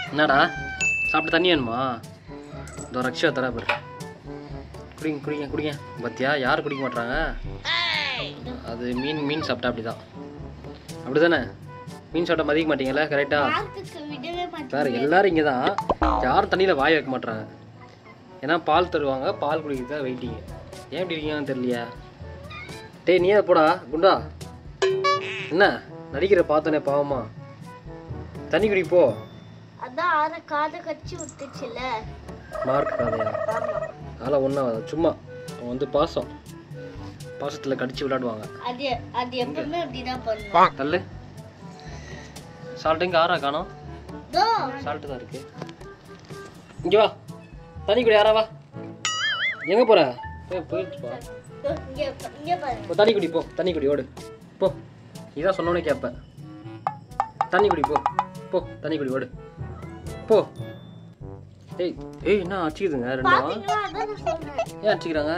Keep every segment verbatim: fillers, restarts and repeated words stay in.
என்னடா சாப்பிட்டு தண்ணி வேணுமா? இந்த ரக்ஷா தரா பாரு. குடிங்க குடிங்க குடிங்க. பத்தியா யாரும் குடிக்க மாட்டாங்க. அது மீன் மீன் சாப்பிட்டா அப்படிதான். அப்படிதானே? மீன் சாப்பிட்டா மதிக்க மாட்டீங்களா? கரெக்டா? வேறு எல்லாரும் இங்கே தான். யாரும் தண்ணியில் வாய் வைக்க மாட்டாங்க. ஏன்னா பால் தருவாங்க, பால் குடிக்கிறது தான் வெயிட்டிங்க. ஏன் இப்படி இருக்கீங்கன்னு தெரியலையா? டேய் நீயே போடா குண்டா. என்ன நடிக்கிற பார்த்தோன்னே பாவமா? தண்ணி குடி போ. அதான் ஆற காதை கச்சி விட்டுச்சுல. மார்க் காதையா? அதெல்லாம் ஒன்றும் சும்மா அவன் வந்து பாசம் பாசத்தில் கடிச்சு விளையாடுவாங்க. அது அது எப்பவுமே அப்படிதான் பண்ணுவாங்க. தள்ளு. சால்ட் எங்கே ஆறா காணோம்? சால்ட்டு தான் இருக்கு. இங்கே வா தண்ணி குடி. யாரா வா. எங்கே போகிற? போயிடுச்சுப்பா. தண்ணி குடி போ. தண்ணி குடி ஓடு போ. இதான் சொன்னோன்னே கேட்பேன். தண்ணி குடி போ போ. தண்ணி குடி ஓடு போ. ஏய் ஏய் என்ன அடிச்சுக்குதுங்க ரெண்டும்? ஏன் அடிச்சுக்கிறாங்க?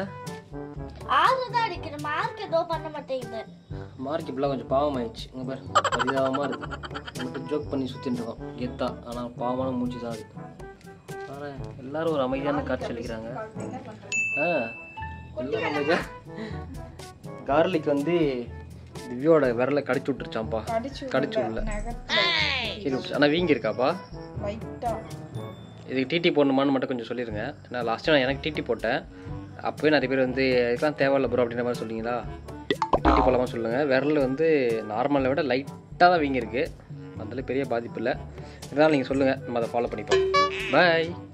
மார்க் இப்பெல்லாம் கொஞ்சம் பாவமாயிடுச்சு. இங்கே பாரு பரிதாபமாக இருக்கு. மட்டும் ஜோக் பண்ணி சுற்றிட்டு இருக்கோம் கெத்தா. ஆனால் பாவமான மூச்சு தான் இருக்கு. பாரு எல்லாரும் ஒரு அமைதியான காட்சி அளிக்கிறாங்க. ஆ எல்லாரும் அமைதியாக. கார்லிக் வந்து திவ்யோட விரலை கடிச்சு விட்டுருச்சாம்ப்பா. கடிச்சு விடல. ஆனால் வீங்கி இருக்காப்பா. இதுக்கு டிடி போடணுமான்னு மட்டும் கொஞ்சம் சொல்லிடுங்க. நான் லாஸ்ட்டு நான் எனக்கு டிடி போட்டேன். அப்போயே நிறைய பேர் வந்து இதுக்கெலாம் தேவையில்ல ப்ரோ அப்படின்ற மாதிரி சொல்லிங்களா? டிடி போடலாமா சொல்லுங்கள். விரல் வந்து நார்மலை விட லைட்டாக தான் வீங்கியிருக்கு. அதில் பெரிய பாதிப்பு இல்லை. இதனால் நீங்கள் சொல்லுங்கள், நம்ம அதை ஃபாலோ பண்ணிப்போம். பாய்.